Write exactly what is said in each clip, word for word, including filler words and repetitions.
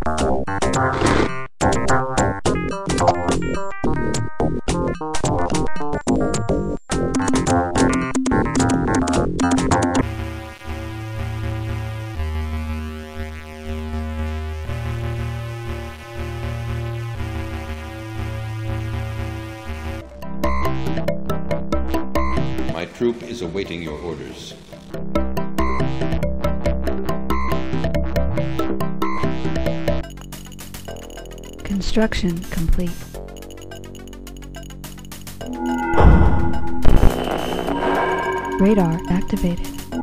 My troop is awaiting your orders. Construction complete. Radar activated.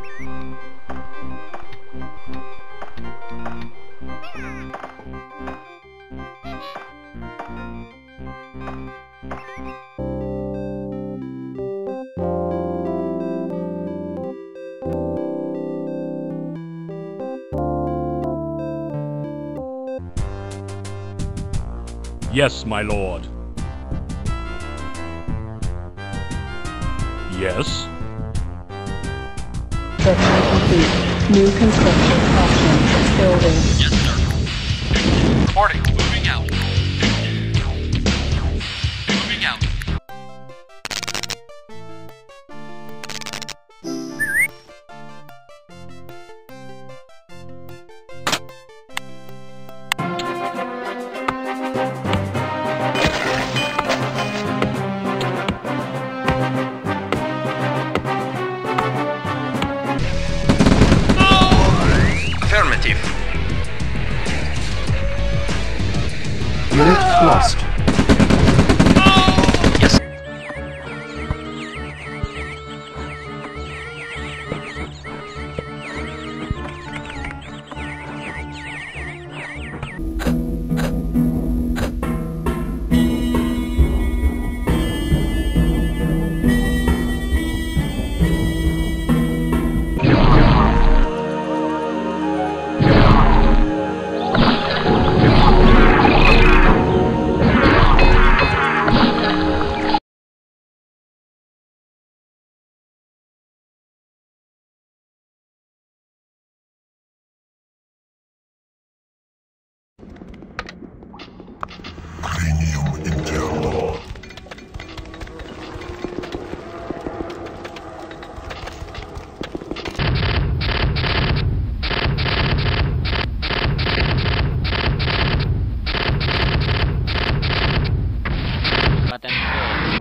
Yes, my lord. Yes? Section complete. New construction option. Building. Yes, sir. Reporting. Moving out. Moving out. Affirmative. Unit lost. Yes. Premium Intel. Button full.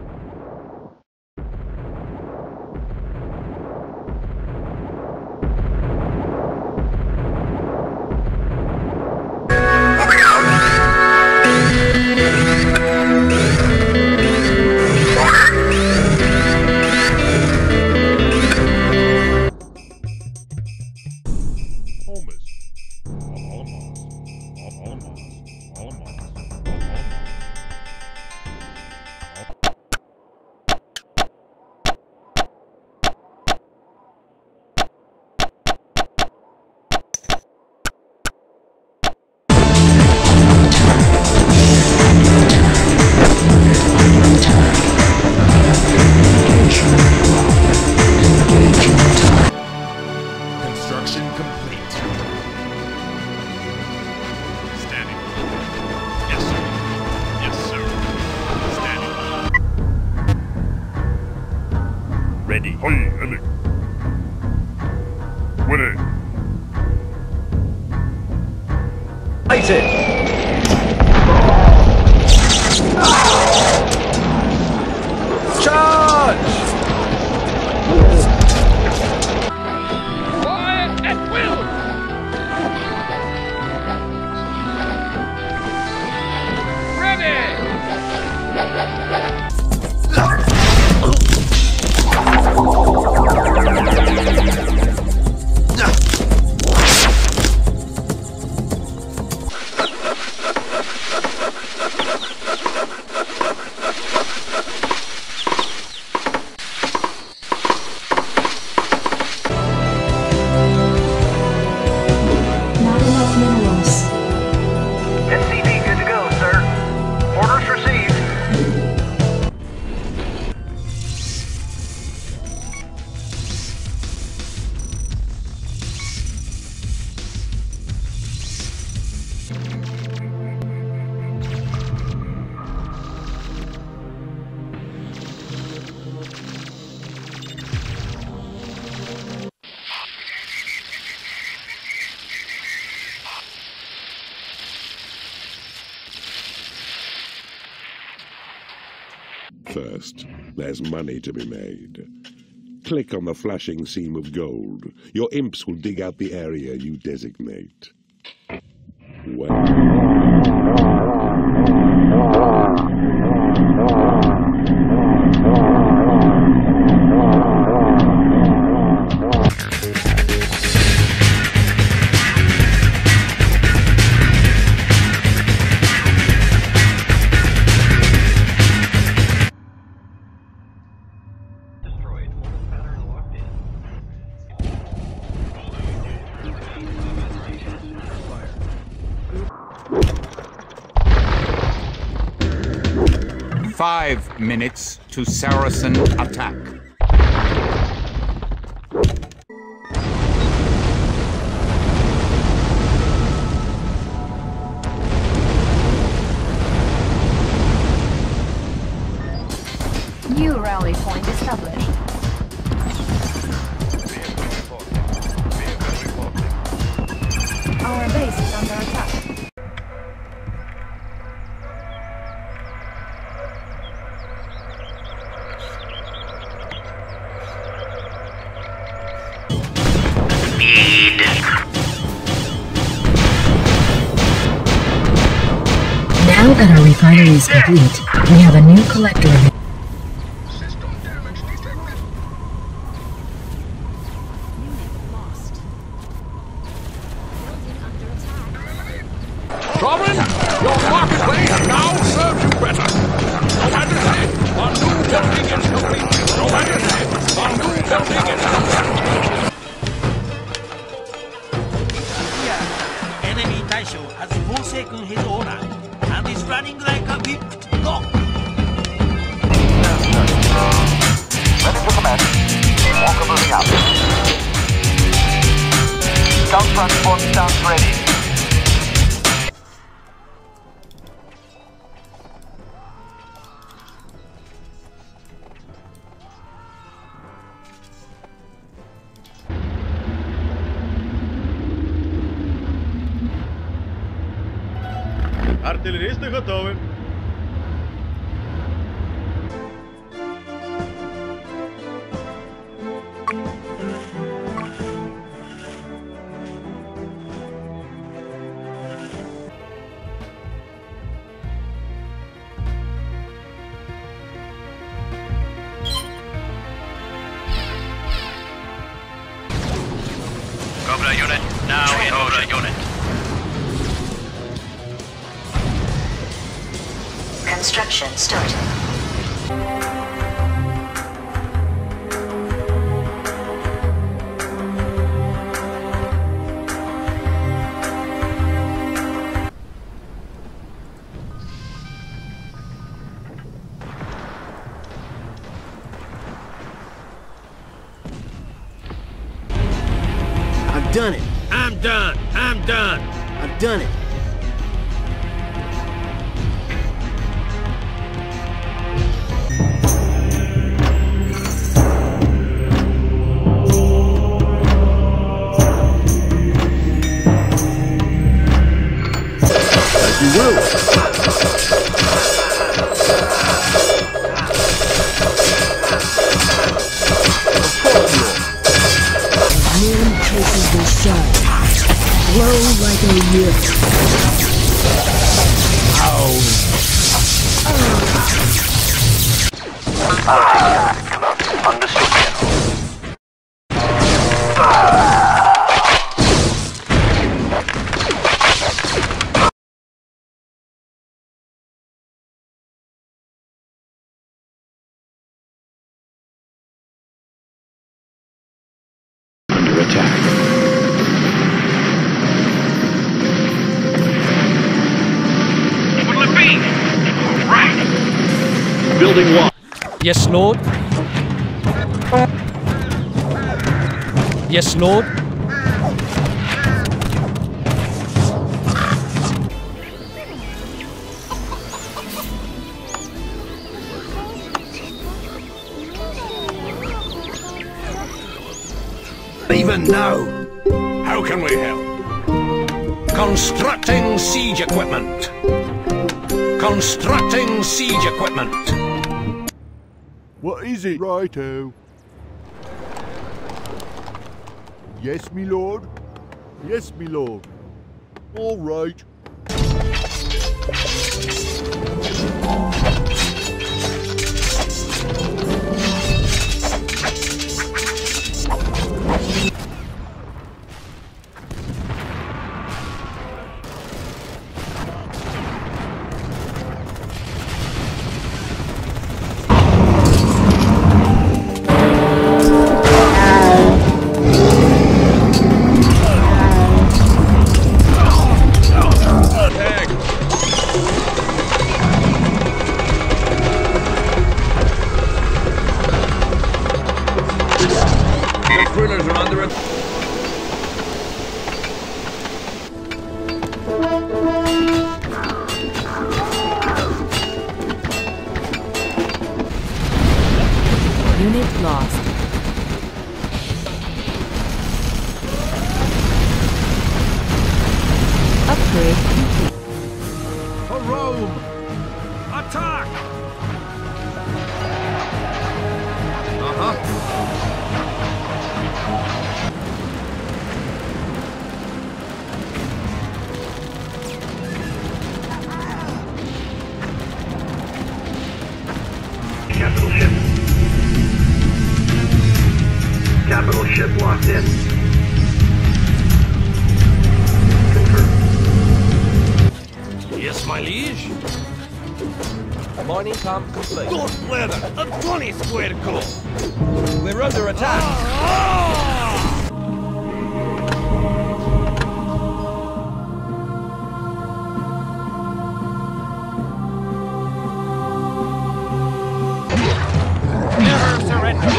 Construction complete. Standing. Yes, sir. Yes, sir. Standing. Ready. Hey, Ellie. Ready. Light it! Charge! Fire at will! Ready! First, there's money to be made. Click on the flashing seam of gold. Your imps will dig out the area you designate. Well... Five minutes to Saracen attack. New rally point established. Our base is under attack. Now that our refinery is complete, we have a new collector of Sovereign, your marketplace now serves you better. No matter say, our new building is complete. No matter say, our new building is complete. Enemy Taisho has forsaken his owner and is running like a whipped dog. Ready to command. Walker moving out. Scout transport stands ready. Артиллеристы готовы. Cobra unit, now in Cobra unit. construction started. I've done it. I'm done. I'm done. I've done it. As you will. Moon traces the sun. Glow like a rift. Ow. Understood. Under attack. Will it be? Right. Building one. Yes, Lord. Yes, Lord. Even now. How can we help? Constructing siege equipment. Constructing siege equipment. What is it? Righto. Yes, me lord. Yes, me lord. All right. Unit lost. Upgrade complete. For Rome! Attack! Uh-huh. Capital ship. Capital ship locked in. Confirmed. Yes, my liege. Mining camp complete. Don't leather! A twenty square goal! We're under attack! Ah! Never surrender!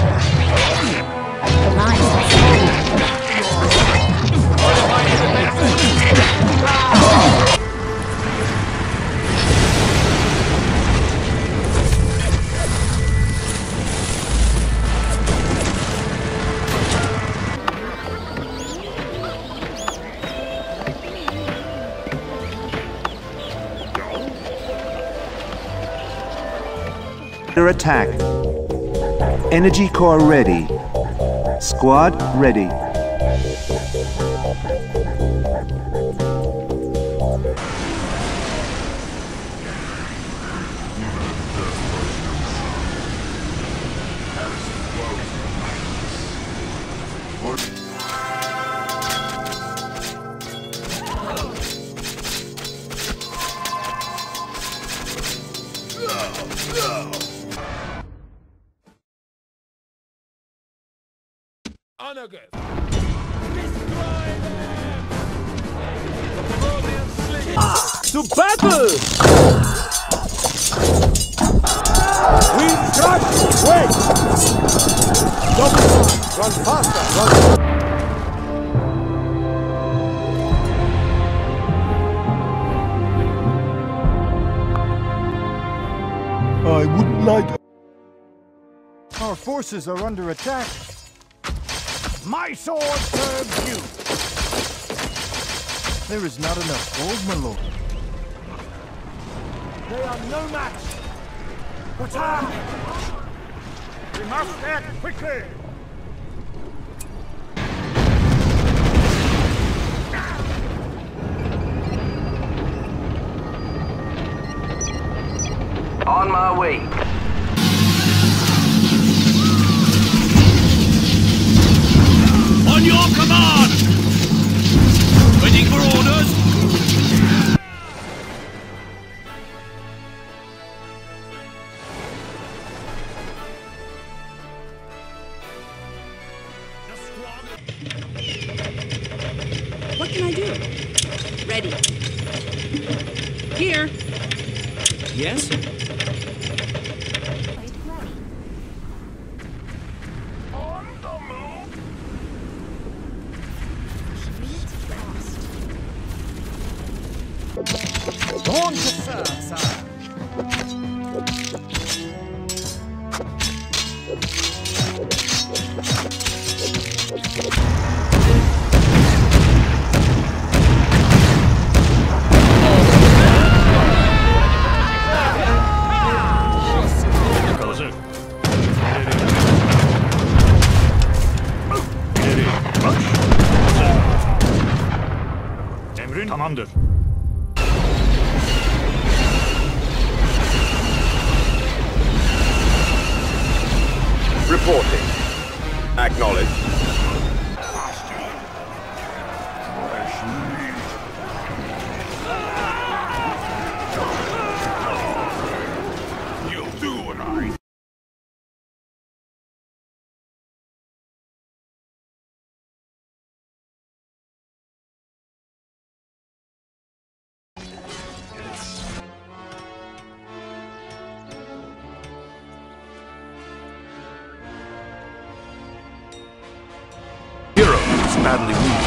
Under attack. Energy core ready. Squad ready. Onageth! To battle! We crush! Wait! Double! Run faster! Run! I wouldn't like... Our forces are under attack. My sword serves you! There is not enough gold, my lord. They are no match! Attack! We must act quickly! On my way. On your command! Waiting for orders! What can I do? Ready. Here. Yes? On to serve, sire. Reporting. Acknowledged. You'll do what I... Badly wounded.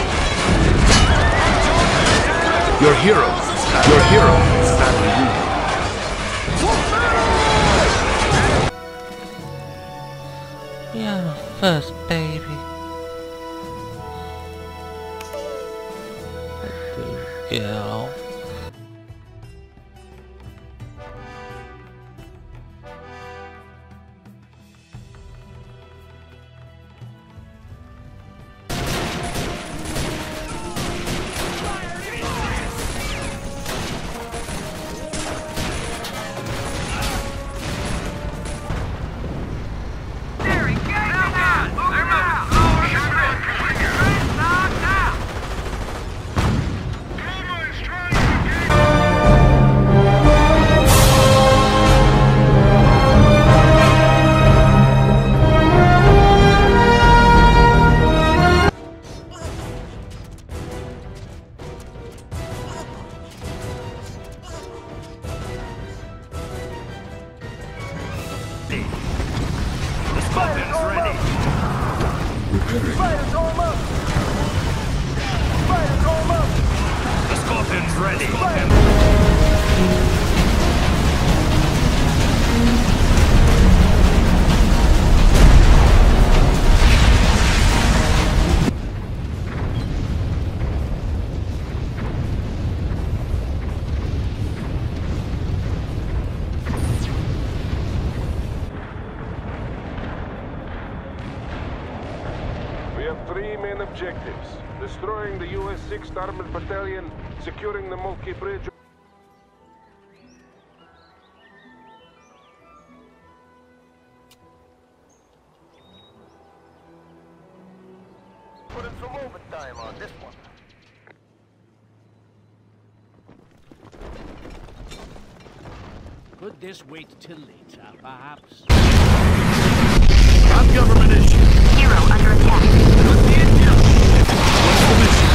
Your hero, your hero is badly wounded. Yeah, first baby. Girl. Three main objectives: destroying the U S sixth Armored Battalion, securing the Mulkey Bridge. Putting some overtime on this one. Could this wait till later, perhaps? On government issue. Hero under attack. What's the issue? What's the mission?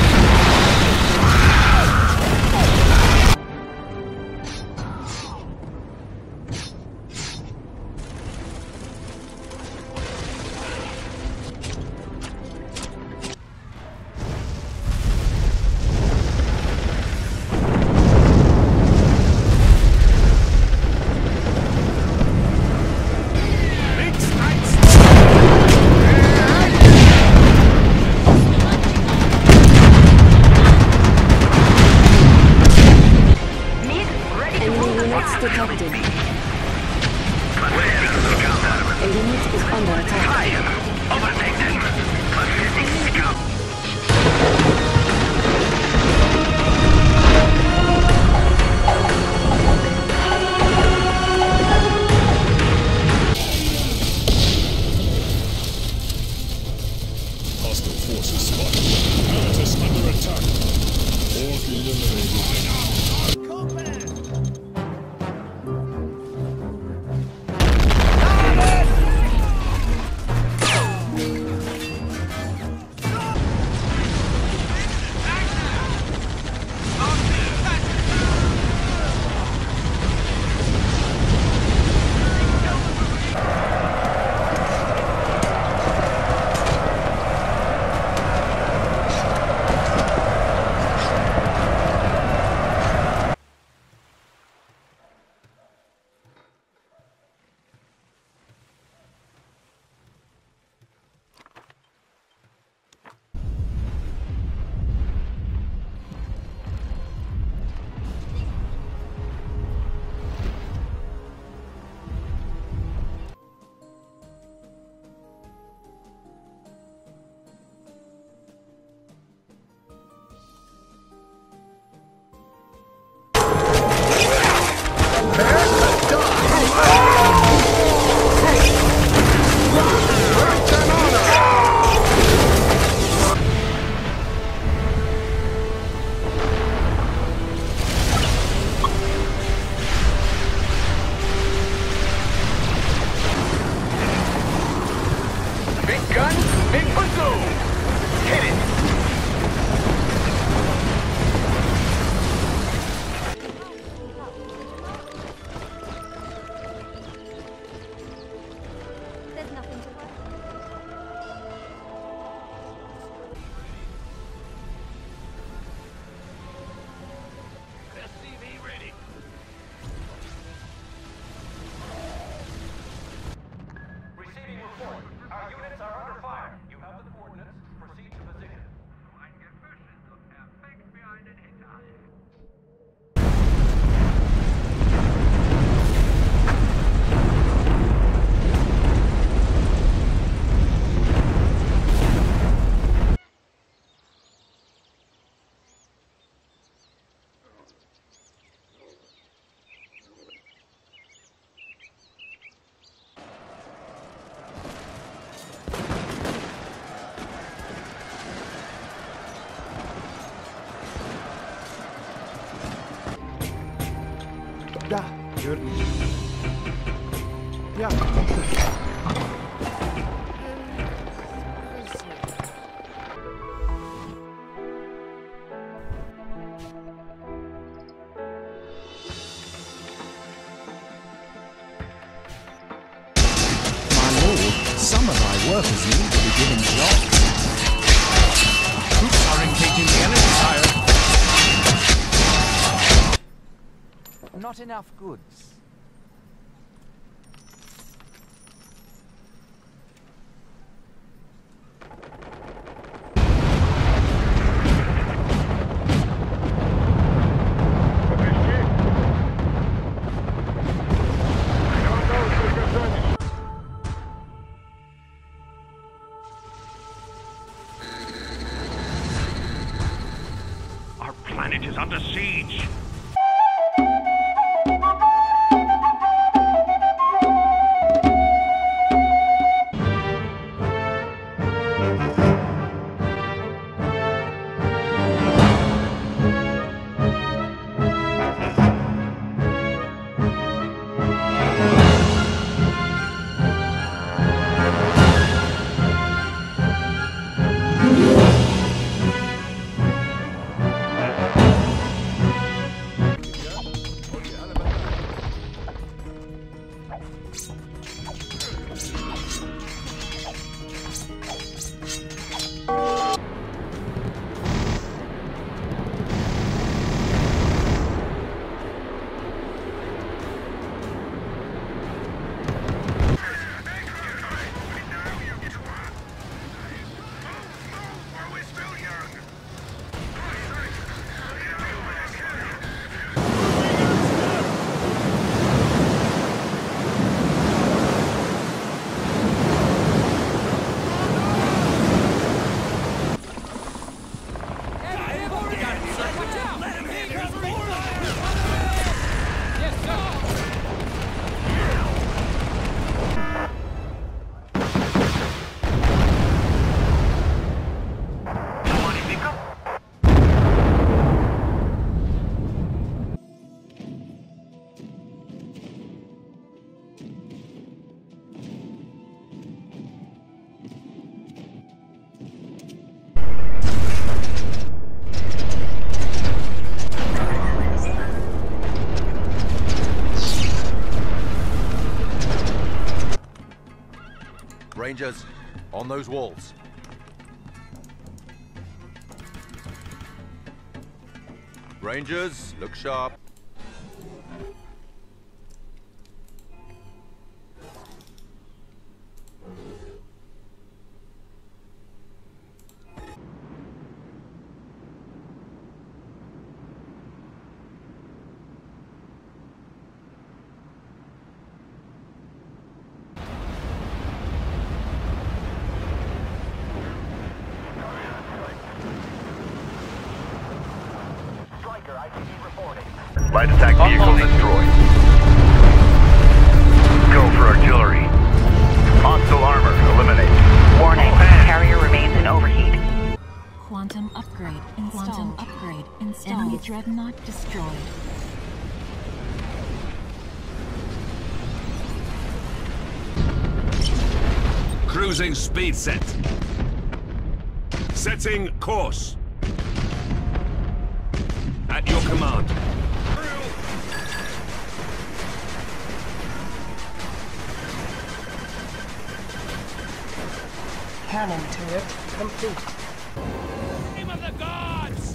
Da, yur. Ja. Some of thy workers need to be given jobs. Troops are engaging the enemy, sire. Not enough goods. Our planet is under siege. Rangers, on those walls. Rangers, look sharp. Light attack vehicle destroyed. Go for artillery. Hostile armor eliminated. Warning, carrier remains in overheat. Quantum upgrade installed. Quantum upgrade installed. Enemy dreadnought destroyed. Cruising speed set. Setting course. At your command. Cannon turret complete. Name of the gods!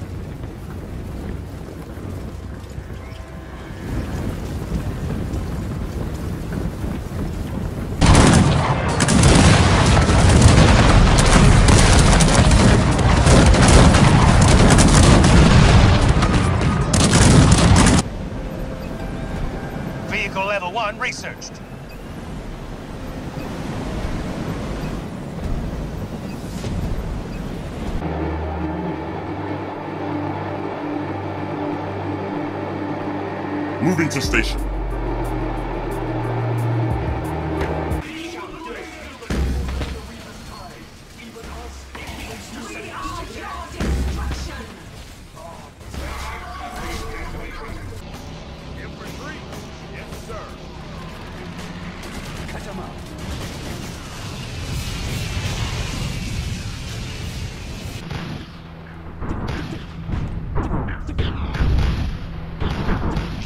Vehicle level one researched. Moving to station.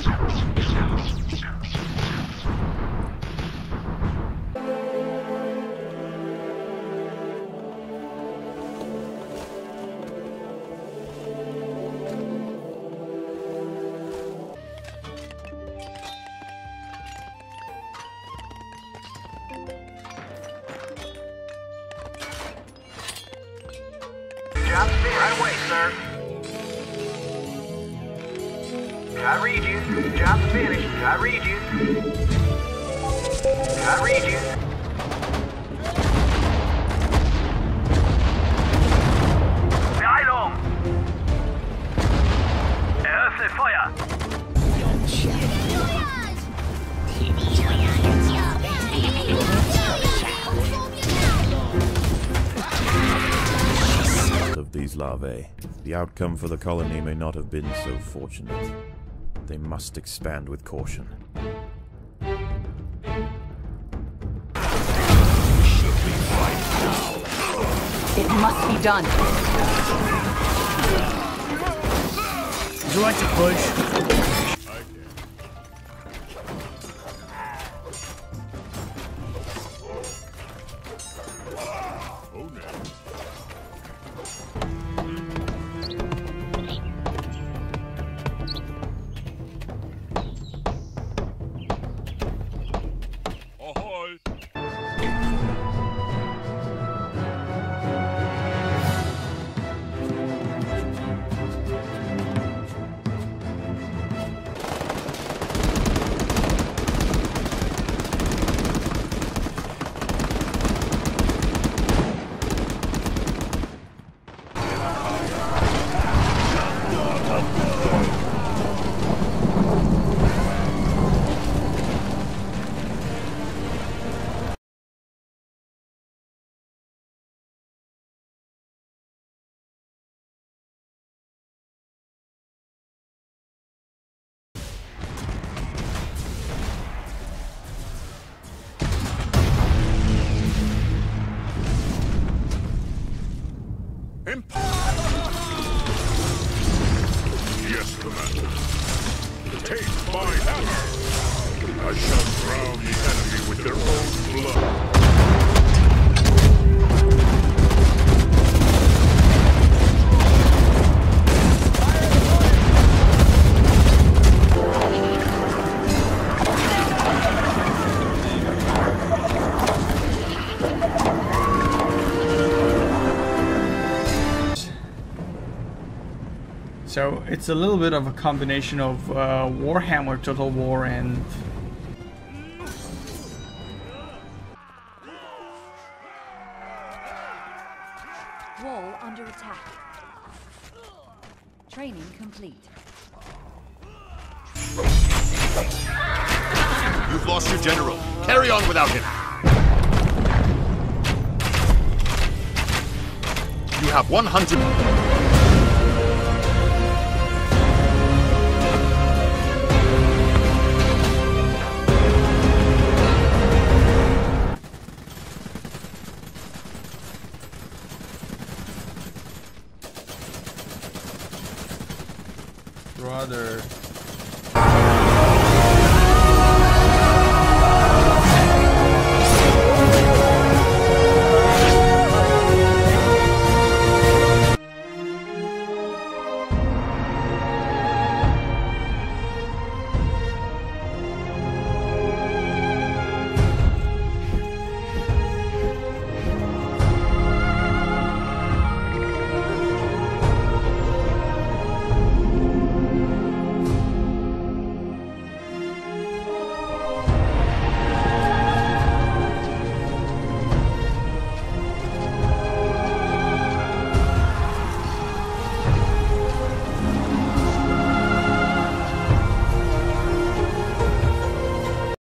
Job finished. Right away, sir. I read you. Job finished. I read you. I read you. Beeilung! Eröffne Feuer! Of these larvae, the outcome for the colony may not have been so fortunate. They must expand with caution. It must be done. Would you like to push? Yes, Commander. Take my hammer! I shall drown the enemy with their own blood. So it's a little bit of a combination of uh, Warhammer Total War and Wall under attack. Training complete. You've lost your general. Carry on without him. You have one hundred...